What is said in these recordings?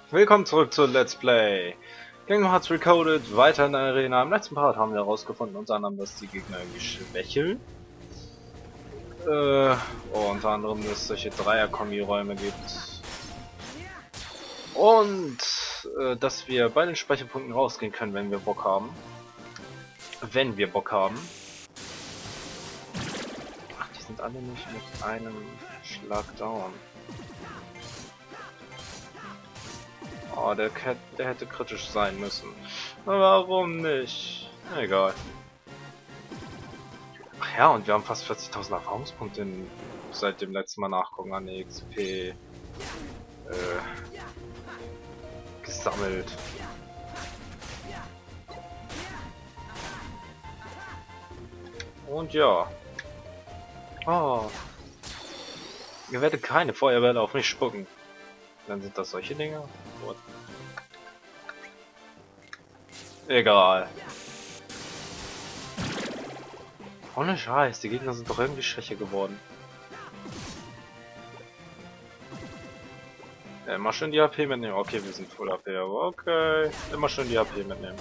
Willkommen zurück zu Let's Play Kingdom Hearts Recoded, weiter in der Arena. Im letzten Part haben wir herausgefunden, unter anderem, dass die Gegner irgendwie schwächeln. Unter anderem, dass es solche Dreier-Kombi-Räume gibt. Und dass wir bei den Speicherpunkten rausgehen können, wenn wir Bock haben. Wenn wir Bock haben. Ach, die sind alle nicht mit einem Schlag down. Oh, der hätte kritisch sein müssen. Warum nicht? Egal. Ach ja, und wir haben fast 40.000 Erfahrungspunkte seit dem letzten Mal nachgucken an der XP gesammelt. Und ja. Oh. Ihr werdet keine Feuerbälle auf mich spucken. Dann sind das solche Dinge. What? Egal. Ohne Scheiß, die Gegner sind doch irgendwie schwächer geworden. Ja, immer schön die HP mitnehmen. Okay, wir sind Full HP, aber okay. Immer schön die HP mitnehmen.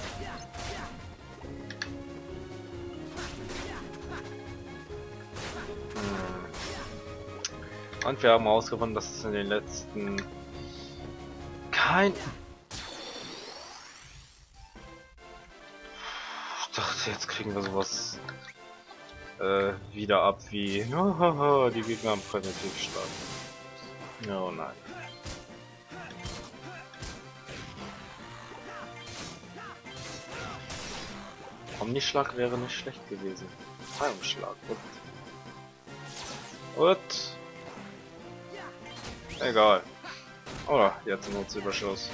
Und wir haben herausgefunden, dass es in den letzten kein... Ich dachte, jetzt kriegen wir sowas wieder ab wie die Gegner am Präventivstart. Oh nein. Omnischlag wäre nicht schlecht gewesen. Teilungsschlag. Und egal. Oh, jetzt ein Nutzüberschuss.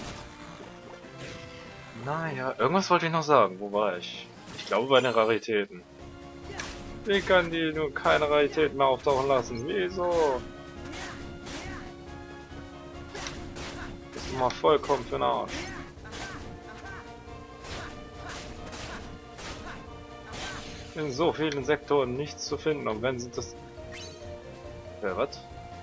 Naja, irgendwas wollte ich noch sagen. Wo war ich? Ich glaube bei den Raritäten. Wie kann die nur keine Raritäten mehr auftauchen lassen? Wieso? Bist du mal vollkommen für den Arsch. In so vielen Sektoren nichts zu finden, und wenn sind das... was?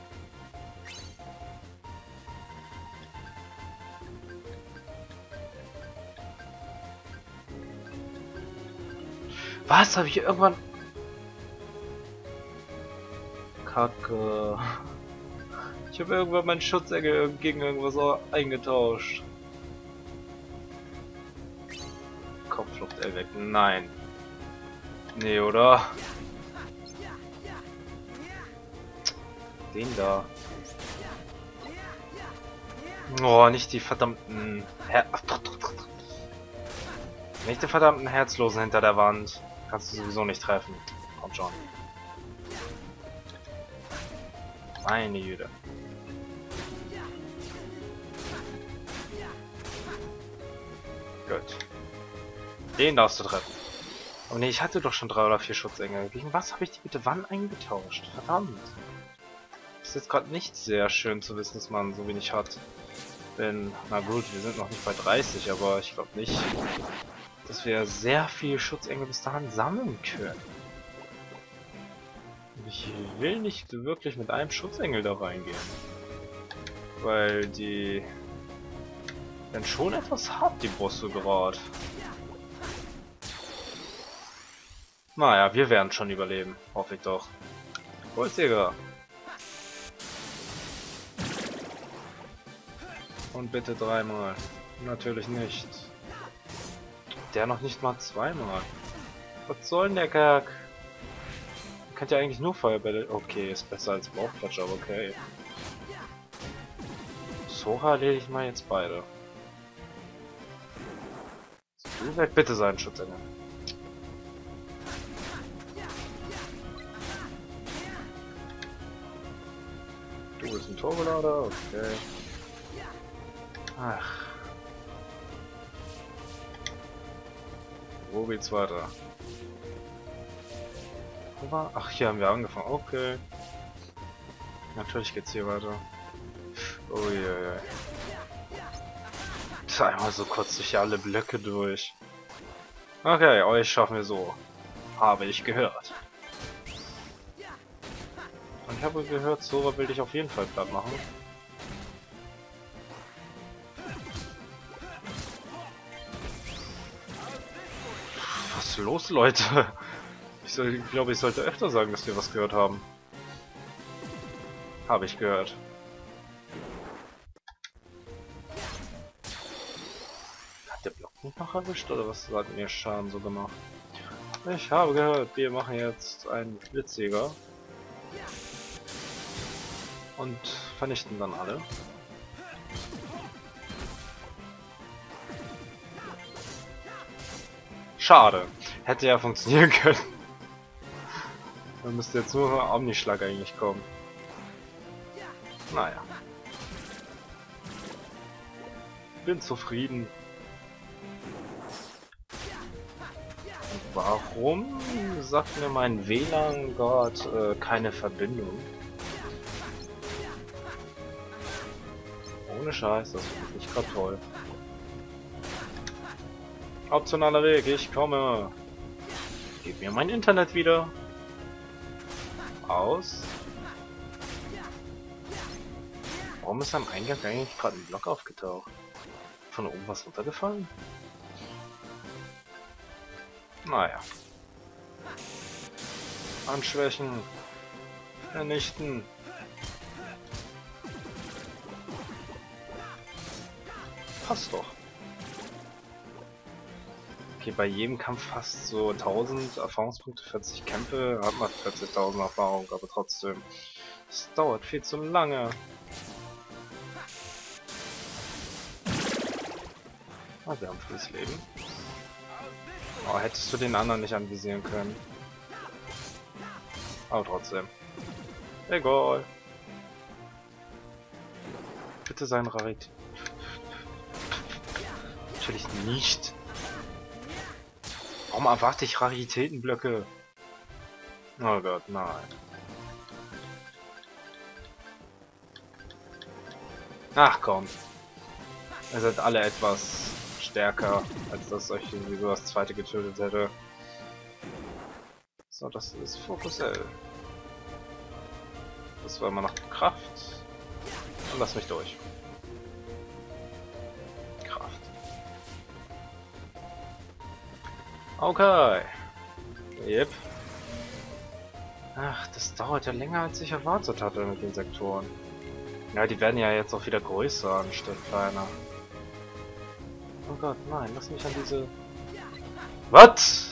Was? Habe ich irgendwann... Kacke. Ich habe irgendwann meinen Schutzengel gegen irgendwas eingetauscht. Kopfflucht weg. Nein. Nee, oder? Den da. Oh, nicht die verdammten... Nicht die verdammten Herzlosen hinter der Wand. Kannst du sowieso nicht treffen. Komm schon. Meine Güte. Gut. Den darfst du treffen. Oh ne, ich hatte doch schon 3 oder 4 Schutzengel. Gegen was habe ich die bitte wann eingetauscht? Verdammt. Ist jetzt gerade nicht sehr schön zu wissen, dass man so wenig hat. Denn, na gut, wir sind noch nicht bei 30, aber ich glaube nicht, dass wir sehr viel Schutzengel bis dahin sammeln können. Ich will nicht wirklich mit einem Schutzengel da reingehen. Weil die dann schon etwas hart, die Bosse gerade. Naja, wir werden schon überleben. Hoffe ich doch. Holzjäger. Und bitte 3-mal. Natürlich nicht. Der noch nicht mal 2-mal. Was soll denn der Kack? Könnt ja eigentlich nur Feuerbälle. Okay, ist besser als Bauchklatscher, aber okay. Sora erledige ich mal jetzt beide. Du werd bitte sein, Schutzengel. Du bist ein Turbolader, okay. Ach. Wo geht's weiter? Wo war? Ach, hier haben wir angefangen. Okay. Natürlich geht's hier weiter. Uiuiui. Einmal so kurz durch alle Blöcke durch. Okay, euch schaffen wir so. Habe ich gehört. Und ich habe gehört, Sora will dich auf jeden Fall platt machen. ist los, Leute? Ich glaube, ich sollte öfter sagen, dass wir was gehört haben. Habe ich gehört. Hat der Block mich noch erwischt oder was hat mir Schaden so gemacht? Ich habe gehört, wir machen jetzt einen Blitzjäger. Und vernichten dann alle. Schade. Hätte ja funktionieren können. Dann müsste jetzt nur Omnischlag eigentlich kommen. Naja. Bin zufrieden. Und warum sagt mir mein WLAN-Gott keine Verbindung? Ohne Scheiß, das finde ich gerade toll. Optionaler Weg, ich komme. Gib mir mein Internet wieder. Aus. Warum ist am Eingang eigentlich gerade ein Block aufgetaucht? Von oben was runtergefallen? Naja. Anschwächen. Vernichten. Passt doch. Okay, bei jedem Kampf fast so 1000 Erfahrungspunkte, 40 Kämpfe, hat man 40.000 Erfahrung, aber trotzdem. Es dauert viel zu lange. Ah, wir haben volles Leben. Oh, hättest du den anderen nicht anvisieren können. Aber trotzdem. Egal. Bitte sein Rarit. Natürlich nicht. Warum erwarte ich Raritätenblöcke? Oh Gott, nein. Ach komm. Ihr seid alle etwas stärker, als dass euch sowieso das zweite getötet hätte. So, das ist Fokus L. Das war immer noch Kraft. Und lass mich durch. Kraft. Okay. Yep. Ach, das dauert ja länger, als ich erwartet hatte mit den Sektoren. Ja, die werden ja jetzt auch wieder größer anstatt kleiner. Oh Gott, nein, lass mich an diese... Was?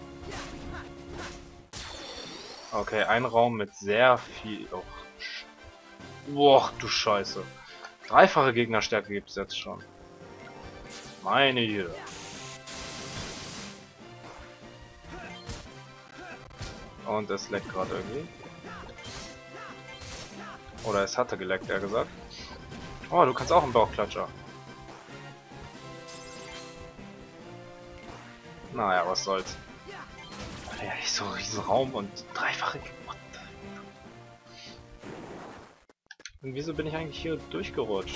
Okay, ein Raum mit sehr viel... Oh, boah, du Scheiße. Dreifache Gegnerstärke gibt es jetzt schon. Meine Güte. Und es leckt gerade irgendwie. Oder es hatte geleckt, eher gesagt. Oh, du kannst auch einen Bauchklatscher. Naja, was soll's. Ja, nicht so ein riesen Raum und dreifache... Und wieso bin ich eigentlich hier durchgerutscht?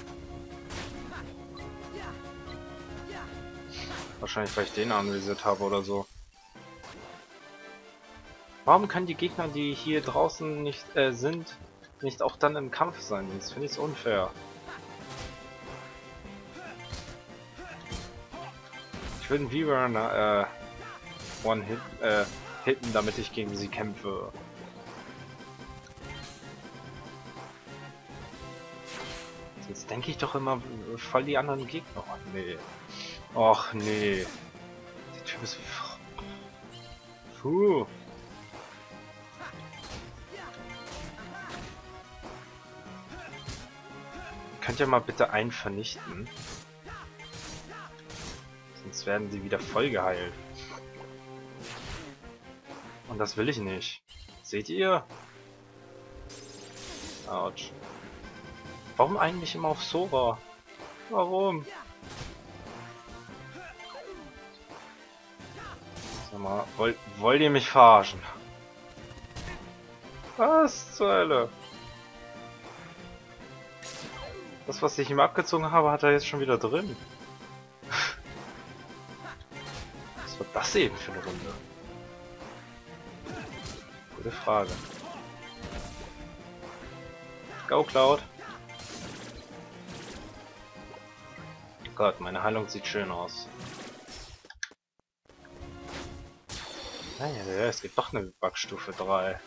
Wahrscheinlich, weil ich den anvisiert habe oder so. Warum können die Gegner, die hier draußen nicht sind, nicht auch dann im Kampf sein? Das finde ich unfair. Ich will einen V-Runner One-Hit hitten, damit ich gegen sie kämpfe. Sonst denke ich doch immer voll die anderen Gegner. Oh nee. Och nee. Der Typ ist... Puh. Könnt ihr mal bitte einen vernichten? Sonst werden sie wieder voll geheilt. Und das will ich nicht. Seht ihr? Autsch. Warum eigentlich immer auf Sora? Warum? Sag mal, wollt ihr mich verarschen? Was zur Hölle? Das, was ich ihm abgezogen habe, hat er jetzt schon wieder drin. Was war das eben für eine Runde? Gute Frage. Go, Cloud. Gott, meine Heilung sieht schön aus. Naja, es gibt doch eine Backstufe 3.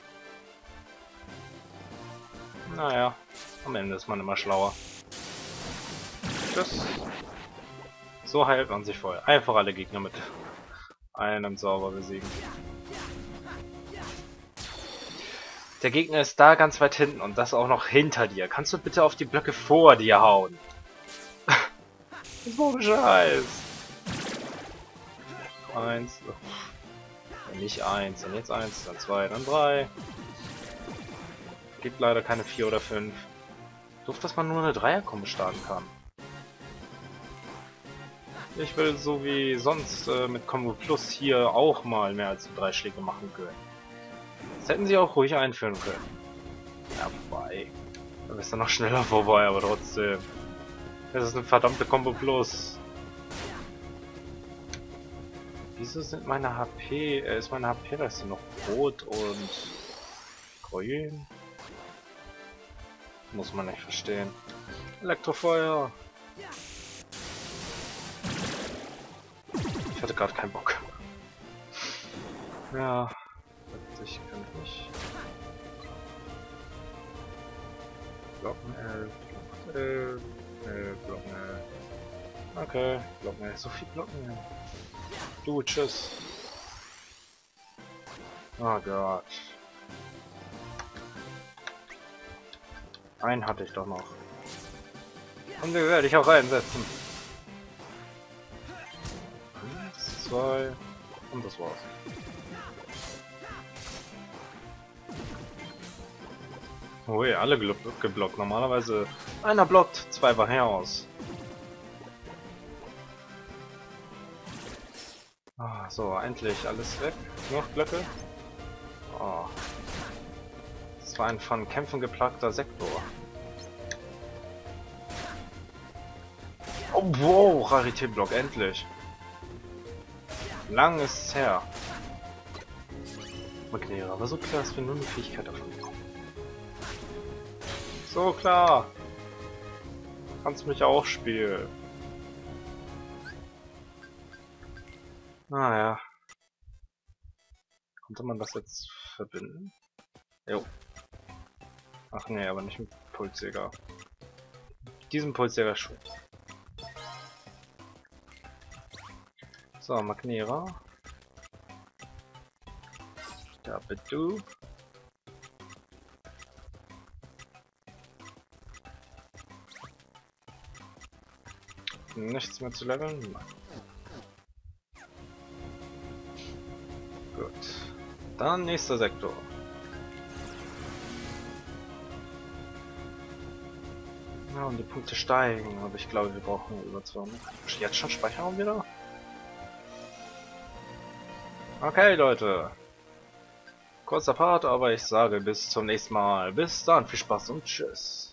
Naja, am Ende ist man immer schlauer. Tschüss. So heilt man sich voll. Einfach alle Gegner mit einem Zauber besiegen. Der Gegner ist da ganz weit hinten und das auch noch hinter dir. Kannst du bitte auf die Blöcke vor dir hauen? So ein Scheiß. 1. Nicht 1, dann jetzt 1, dann 2, dann 3. Gibt leider keine 4 oder 5. Doof, dass man nur eine Dreierkombo starten kann. Ich will so wie sonst mit Combo Plus hier auch mal mehr als 3 Schläge machen können. Das hätten sie auch ruhig einführen können. Ja, vorbei. Dann ist er noch schneller vorbei, aber trotzdem. Das ist eine verdammte Combo Plus. Wieso sind meine HP, ist meine HP-Leiste noch rot und grün? Muss man nicht verstehen. Elektrofeuer. Ich hatte gerade keinen Bock. Ja, ich kann nicht. Glocken 11, Glocken 11, Glocken 11. Okay, Glocken 11, so viel Glocken. Du, tschüss. Oh Gott. Einen hatte ich doch noch. Und den werde ich auch reinsetzen. 1, 2 und das war's. Ui, alle geblockt. Normalerweise einer blockt, 2 war heraus. Ah, so, endlich alles weg. Noch Blöcke. Oh. Das war ein von Kämpfen geplagter Sektor. Oh, wow, Raritätblock, endlich. Lang ist es her. Magnera, aber so klar, dass wir nur eine Fähigkeit davon bekommen. So klar. Kannst mich auch spielen. Naja. Konnte man das jetzt verbinden? Jo. Ach nee, aber nicht mit Pulsjäger. Diesem Pulsjäger schon. So, Magnera. Da bist du. Nichts mehr zu leveln? Nein. Gut. Dann nächster Sektor. Ja, und die Punkte steigen, aber ich glaube, wir brauchen über 200. Jetzt schon Speicherraum wieder? Okay, Leute. Kurzer Part, aber ich sage bis zum nächsten Mal. Bis dann, viel Spaß und tschüss.